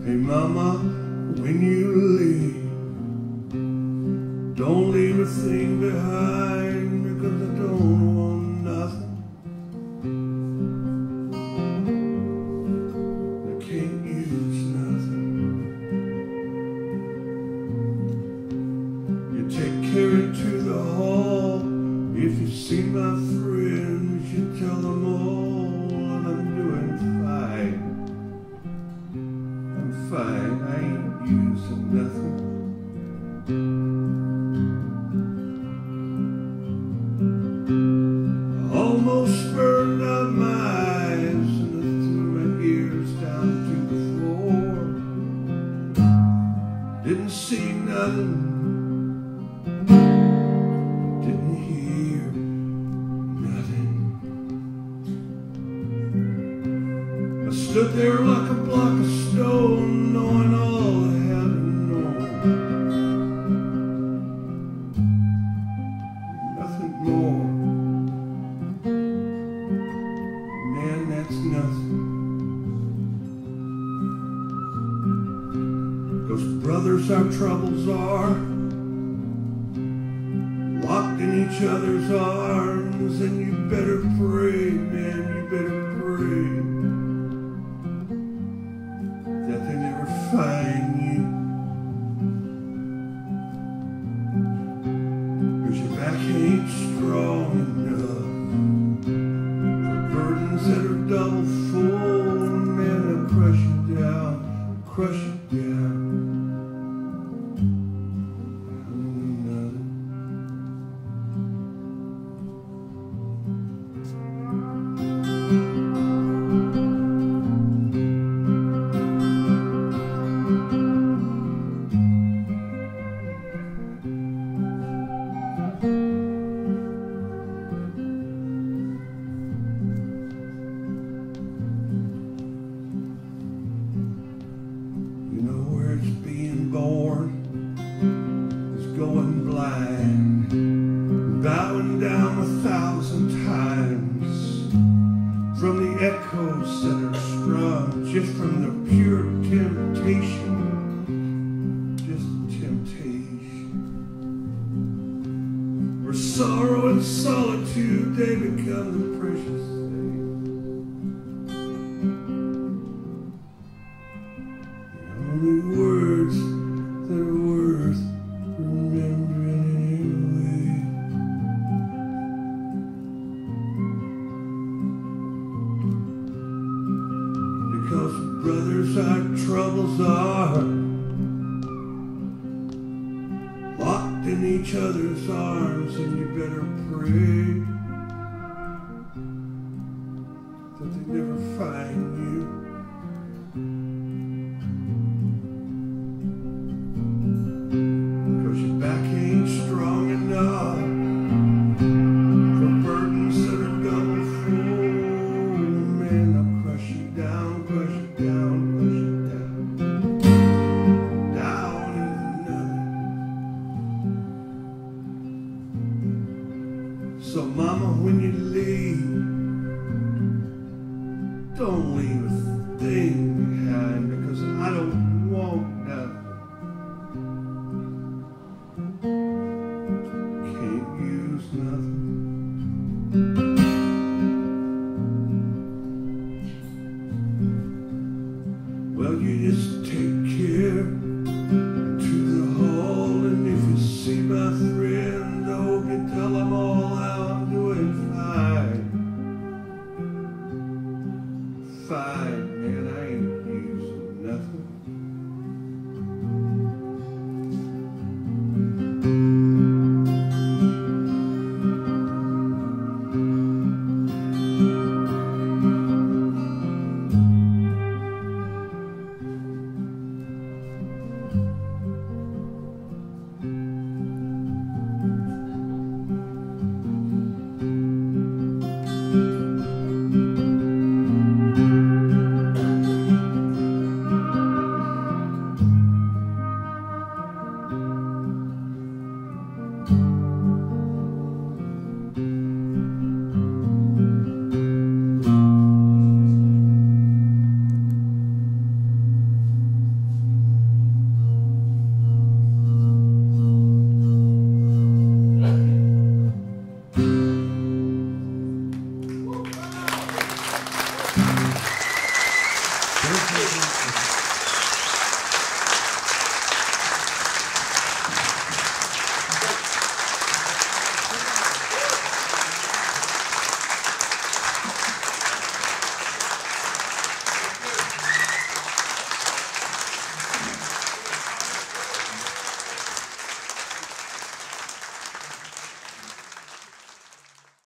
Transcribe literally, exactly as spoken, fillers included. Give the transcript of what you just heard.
Hey mama, when you leave, don't leave a thing behind, because I don't want nothing. I can't use nothing. You take Carrie to the hall. If you see my friends, you tell them all that I'm doing fine. I'm fine, I ain't using nothing. I almost burned out my eyes and I threw my ears down to the floor. Didn't see nothing. I stood there like a block of stone, knowing all I had to know. Nothing more. Man, that's nothing. Those brothers, our troubles are locked in each other's arms, and you better pray, man, you better pray that they never find you, 'cause your back ain't strong enough for burdens that are double full. Man, they'll crush you down, crush you down. Born is going blind, bowing down a thousand times from the echoes that are strung just from the pure temptation, just temptation, where sorrow and solitude, they become the precious thing. The only words that are worth remembering anyway. Because brothers, our troubles are locked in each other's arms, and you better pray that they never find you. So mama, when you leave, don't leave a thing behind, because I don't want nothing. Can't use nothing. Well, you just take care to the hall, and if you see my friend, I hope you tell them all I'm doing fine. Fine, man, I ain't